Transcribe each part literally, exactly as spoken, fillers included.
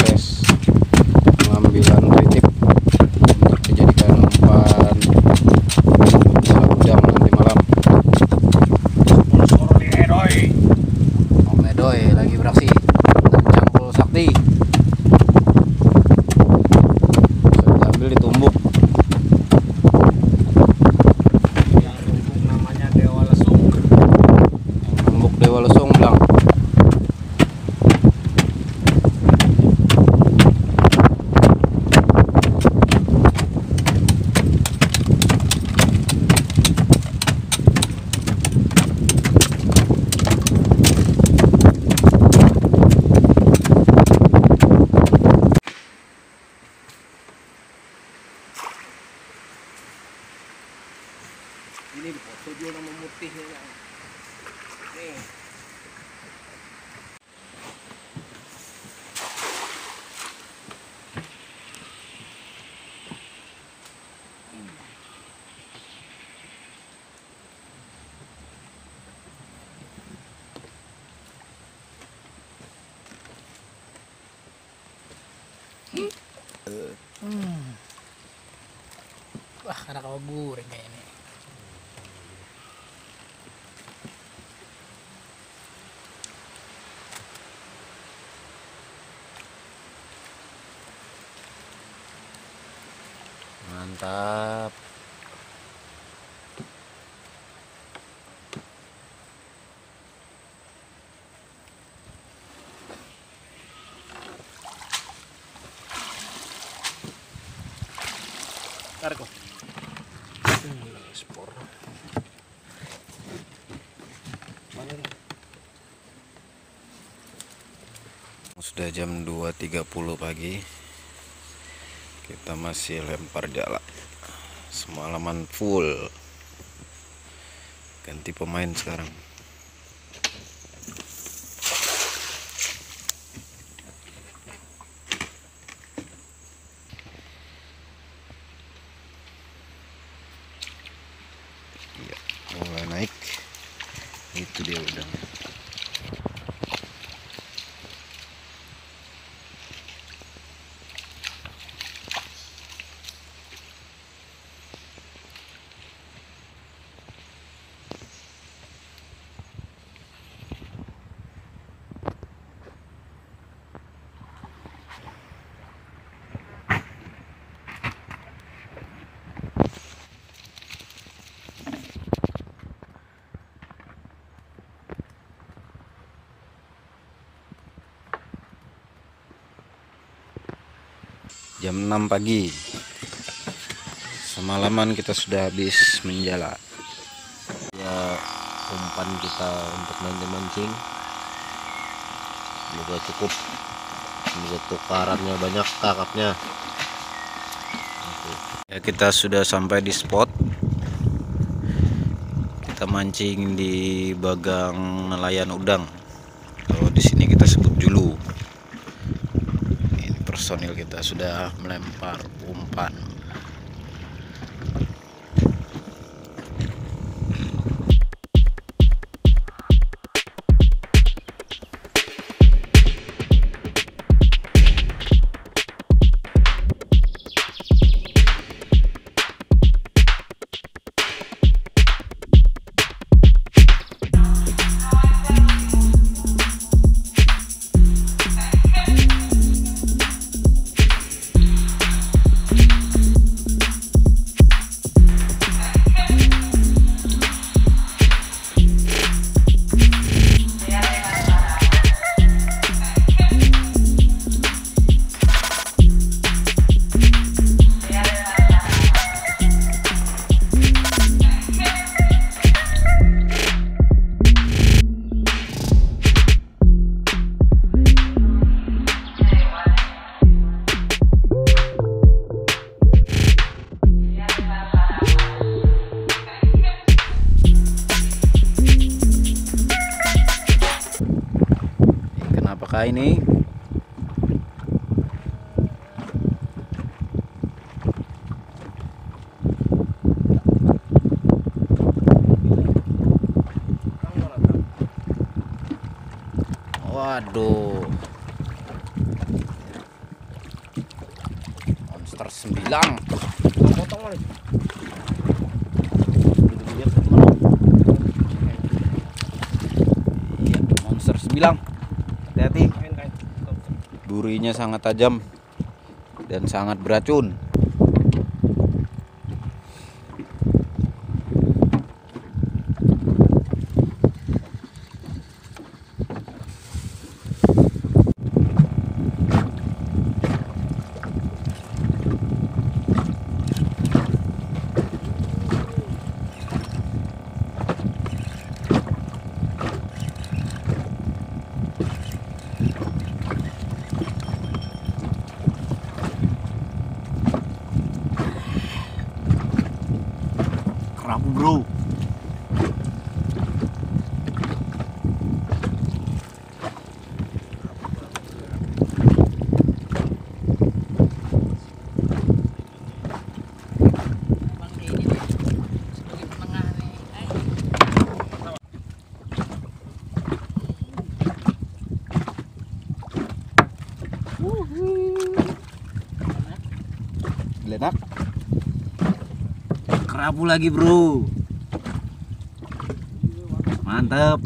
proses pengambilan titip untuk dijadikan umpan udang nanti malam. Om Edoy lagi beraksi dan Cangkul Sakti. Bisa diambil ditumbuk. Yang tumbuk namanya Dewa Lesung. Yang tumbuk Dewa Lesung bilang. Ini foto dia nama mutihnya yang nih. Hmm. Wah, anak kabur kayak ini. Mantap. Tarik kok. Spor. Mana nih? Sudah jam dua tiga puluh pagi. Kita masih lempar jala. Semalaman full. Ganti pemain sekarang. Ya, mulai naik. Itu dia udangnya. Jam enam pagi. Semalaman kita sudah habis menjala. Ya, umpan kita untuk mancing-mancing. Semoga cukup. Semoga tukarannya banyak, kakapnya. Ya, kita sudah sampai di spot. Kita mancing di Bagang Nelayan Udang. Kalau di sini kita sebut julu. Personil kita sudah melempar umpan. Apakah ini? Waduh. Monster sembilang. Potong lagi. Iya, monster sembilang. Hati-hati. Durinya sangat tajam dan sangat beracun. Kerapu bro. Bang ini nih sebagai penengah nih. Eh. Lenak. Kerapu lagi bro. Mantap.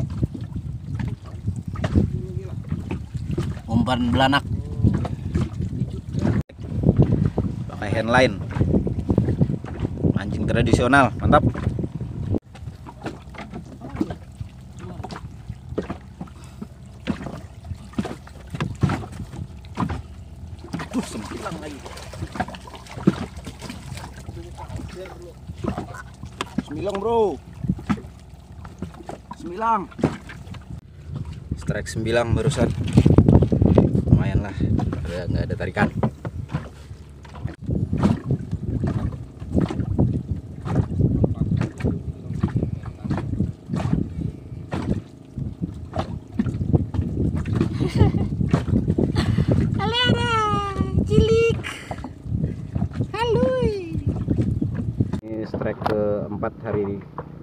Umpan belanak. Pakai handline. Mancing tradisional, mantap. Tuh, sembilang lagi. Sembilang bro. Sembilang. Strike sembilang barusan. Lumayan lah. Ada nggak ada tarikan. Alera, cilik. Halui. Ini strike keempat hari ini.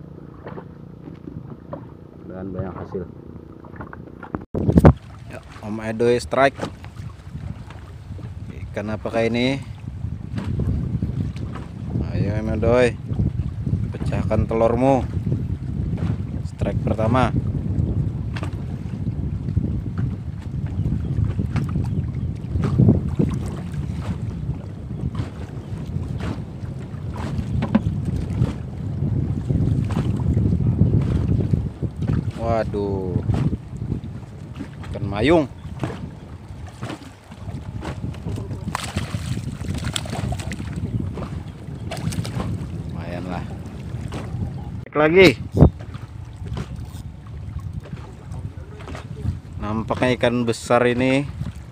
Dan banyak hasil. Ya, Om Edoy strike. Ikan apakah ini? Ayo Om Edoy, pecahkan telurmu. Strike pertama. Waduh, ikan mayung. Lumayan lah. Cek lagi. Nampaknya ikan besar ini.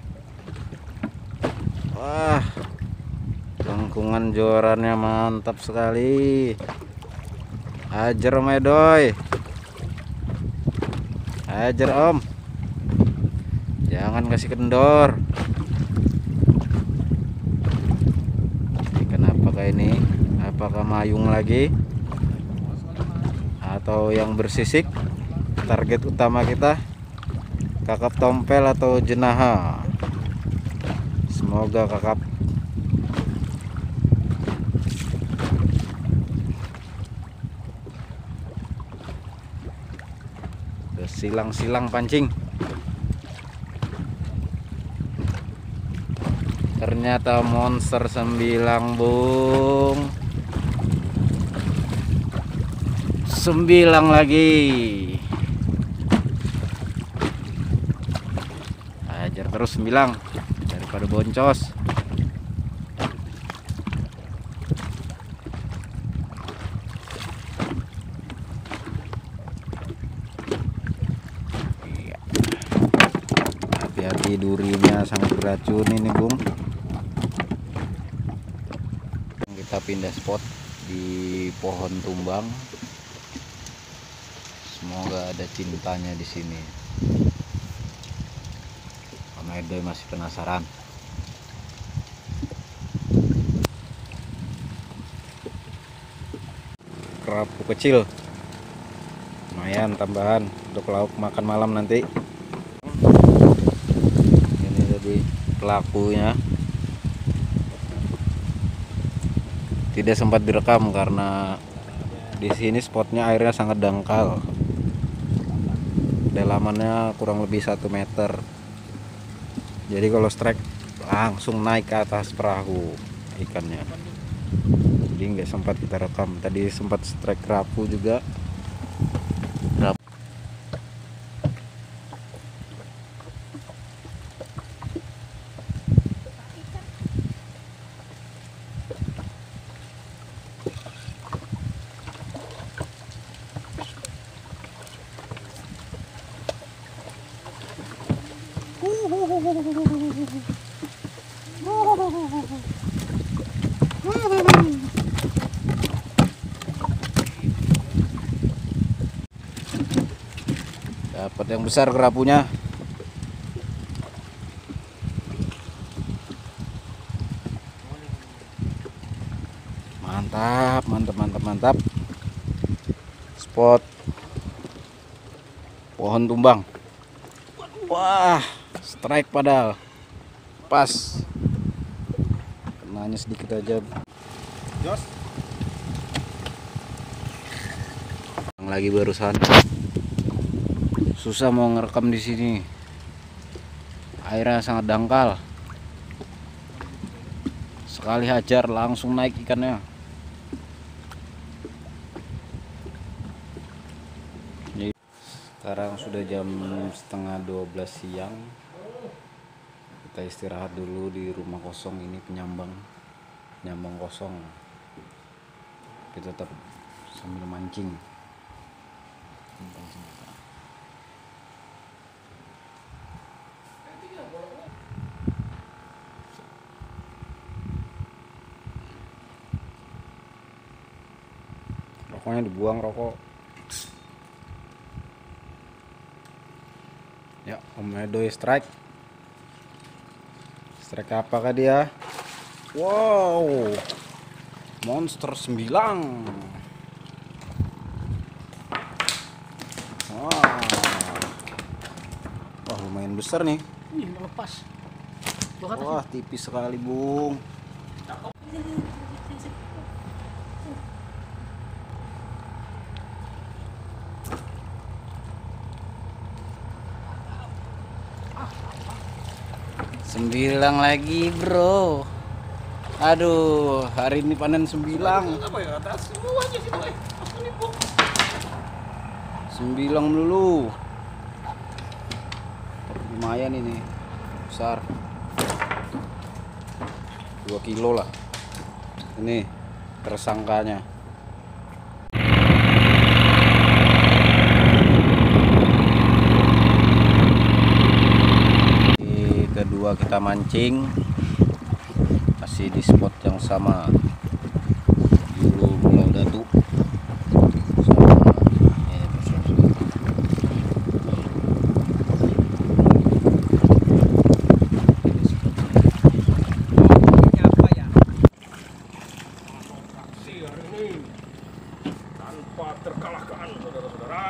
Wah, lengkungan jorannya mantap sekali. Ajar Om Edoy. Ajar Om, jangan kasih kendor. Ikan apakah ini? Apakah mayung lagi atau yang bersisik? Target utama kita kakap tompel atau jenaha. Semoga kakap. Silang-silang pancing. Ternyata monster sembilang bung. Sembilang lagi. Ajar terus sembilang daripada boncos. Hati-hati, durinya sangat beracun ini bung. Kita pindah spot di pohon tumbang. Semoga ada cintanya di sini. Om Edoy masih penasaran. Kerapu kecil, lumayan tambahan untuk lauk makan malam nanti. Ini jadi pelakunya. tidak sempat direkam karena di sini spotnya airnya sangat dangkal. Kedalamannya kurang lebih satu meter. Jadi kalau strike langsung naik ke atas perahu ikannya. Jadi nggak sempat kita rekam. Tadi sempat strike kerapu juga. Kerapu. Dapat yang besar kerapunya. Mantap, mantap, mantap, mantap. Spot pohon tumbang. Wah, strike padahal. Pas. Kenanya sedikit aja. Jos. Yang lagi barusan. Susah mau ngerekam di sini. Airnya sangat dangkal. Sekali hajar langsung naik ikannya. Sekarang sudah jam setengah dua belas siang. Kita istirahat dulu di rumah kosong ini, penyambang penyambang kosong. Kita tetap sambil mancing. Rokoknya dibuang, rokok. Ya, Om Edoy strike. Strike apakah dia? Wow, monster sembilang. Wah, wah lumayan besar nih. Ih, nggak lepas. Gua kata Wah, tipis sekali, Bung. Sembilang lagi, bro. Aduh, hari ini panen sembilang. Apa ya atas semua aja sih, boy. Apa nih, Bu? Sembilang dulu. Lumayan ini. Besar. dua kilo lah. Ini tersangkanya. Kedua kita mancing masih di spot yang sama, Julu Pulau Datu sama ya, Apa ya? Aksi hari ini tanpa terkalahkan, saudara-saudara.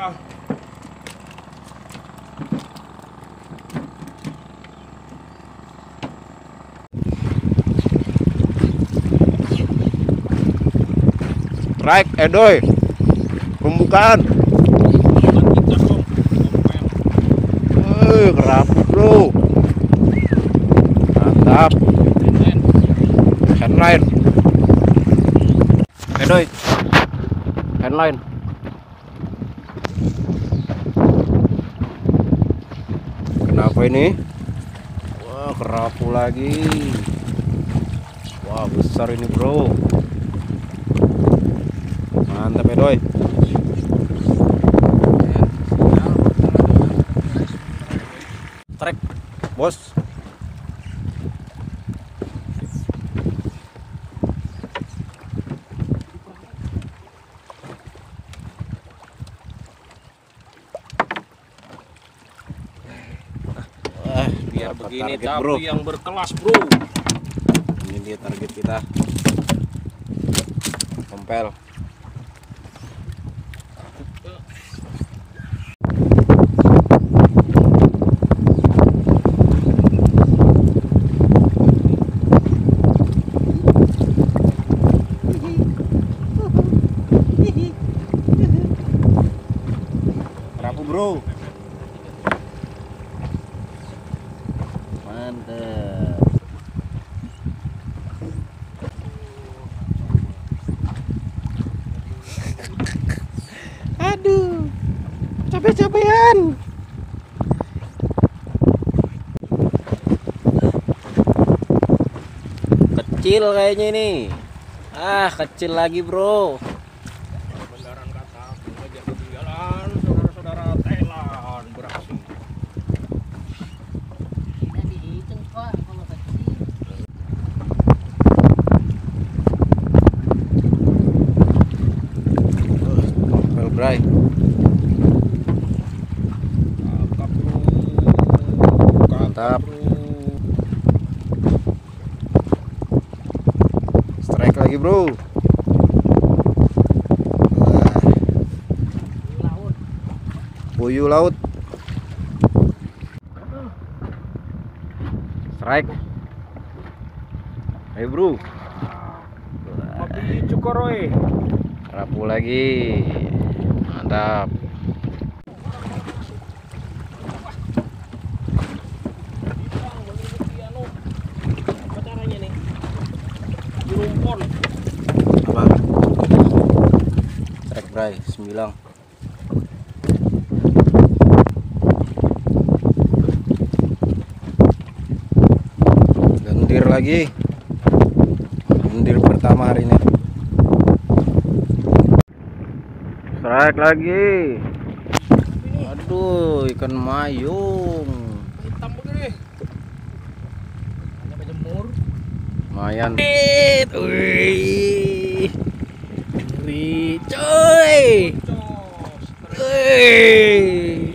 Strike, Edoy. Pembukaan. Eh, kerapu, bro. Mantap. Headline. Edoy. Headline. Kenapa ini? Wah, kerapu lagi. Wah, besar ini, bro. Mantap, Edoy. Trek, bos. Wah, Biar dapat begini target, tapi bro. yang berkelas, bro. Ini dia target kita. Tompel. bro. Mantap. Aduh, capek-capean. Kecil kayaknya ini. Ah, kecil lagi bro. Beneran kata aku aja ketinggalan, saudara-saudara Thailand beraksi. Tidak dihitung Pak kalau kecil. Well, bray. Kakap bro, Mantap. kakap bro. Strike lagi bro. Wah, Laut. puyuh laut. Strike. Ayo bro. Mapi Cukoroy. Rapu lagi. Mantap. Apa caranya nih? Di rumpon. Apa? Strike bray, sembilan. Gendir lagi. Gendir pertama hari ini. Strike lagi. Aduh, ikan mayung. Hitam begini. Hanya berjemur. Lumayan. Wih. Wih, coy. Cos. Wih.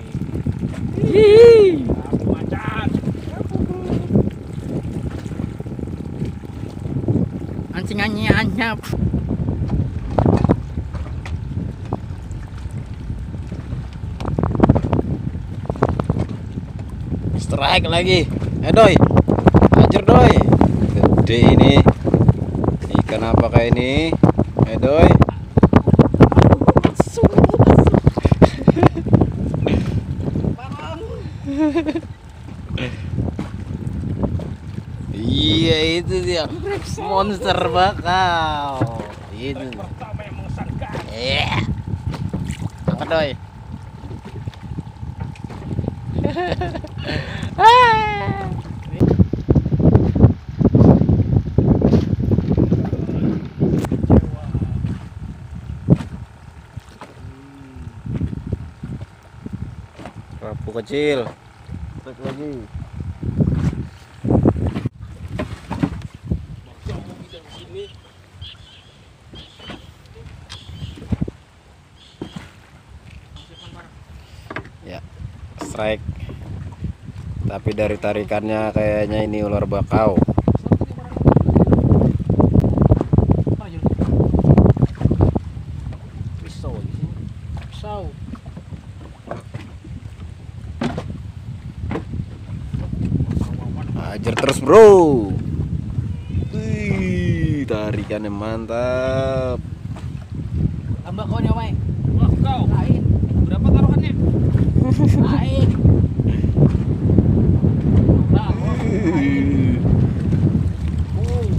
Ih. Aku macan. Ancingannya anyap. Strike lagi. Eh doi. Hajar doi. Gede ini. Ikan apa kayak ini? Eh doi. Iya itu dia. Monster bakau. Itu. Pertama yang mengesankan. Iya. Angkat doi. Rapu kecil. Strike lagi. Ya, strike. Tapi dari tarikannya kayaknya ini ular bakau. Pisau di sini. Pisau. Hajar terus bro. Wih, tarikannya mantap. Tambah kau nyamai. Wah, kau. Lain. Berapa taruhannya? Lain. Nah, lain. Oh.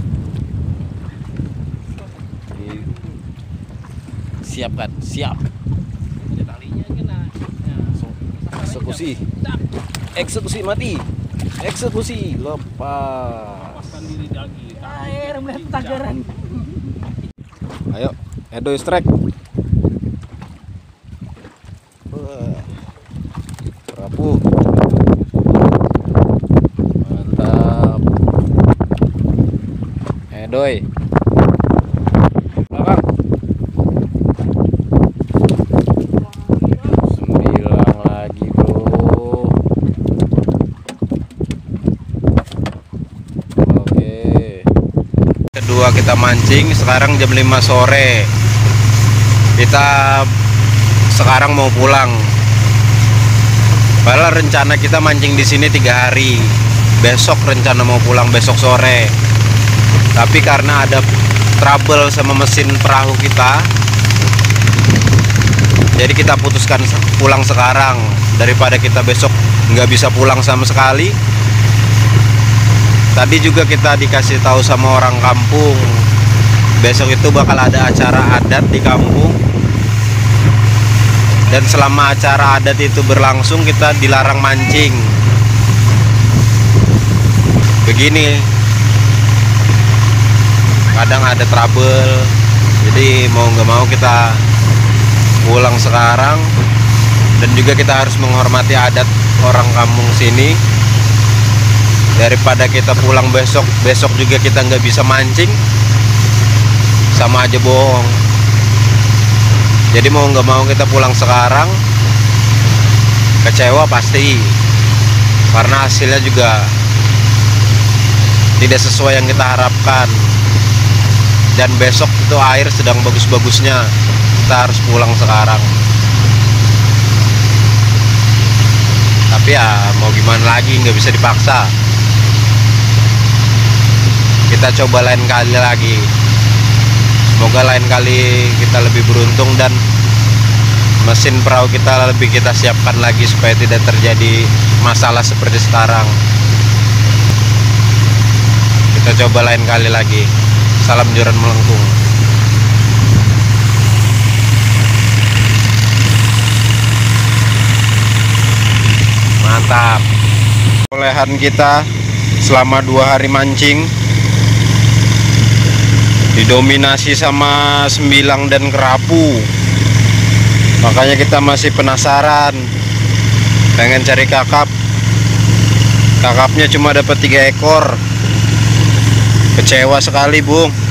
Siap kan? Siap. Ada talinya kena. Ya, Eksekusi. Eksekusi mati. Eksekusi lepas. lepaskan diri lagi. Air melihat tagaran. Ayo, Edo strike. Wah, rapuh. Mantap. Edoy. Belakang. Sembilan lagi bro. Oke. Kedua kita mancing sekarang jam lima sore. Kita sekarang mau pulang. Padahal rencana kita mancing di sini tiga hari. Besok rencana mau pulang besok sore. Tapi karena ada trouble sama mesin perahu kita, Jadi kita putuskan pulang sekarang daripada kita besok nggak bisa pulang sama sekali. Tadi juga kita dikasih tahu sama orang kampung, besok itu bakal ada acara adat di kampung. Dan selama acara adat itu berlangsung kita dilarang mancing. Begini, kadang ada trouble, jadi mau nggak mau kita pulang sekarang. Dan juga kita harus menghormati adat orang kampung sini. Daripada kita pulang besok, besok juga kita nggak bisa mancing, sama aja bohong. Jadi mau nggak mau kita pulang sekarang. Kecewa pasti, karena hasilnya juga tidak sesuai yang kita harapkan. Dan besok itu air sedang bagus-bagusnya, kita harus pulang sekarang. Tapi ya mau gimana lagi, nggak bisa dipaksa. Kita coba lain kali lagi. Semoga lain kali kita lebih beruntung dan mesin perahu kita lebih kita siapkan lagi supaya tidak terjadi masalah seperti sekarang. Kita coba lain kali lagi. Salam Joran Melengkung. Mantap. Perolehan kita selama dua hari mancing didominasi sama sembilang dan kerapu. Makanya kita masih penasaran, pengen cari kakap. Kakapnya cuma dapat tiga ekor. Kecewa sekali, Bung.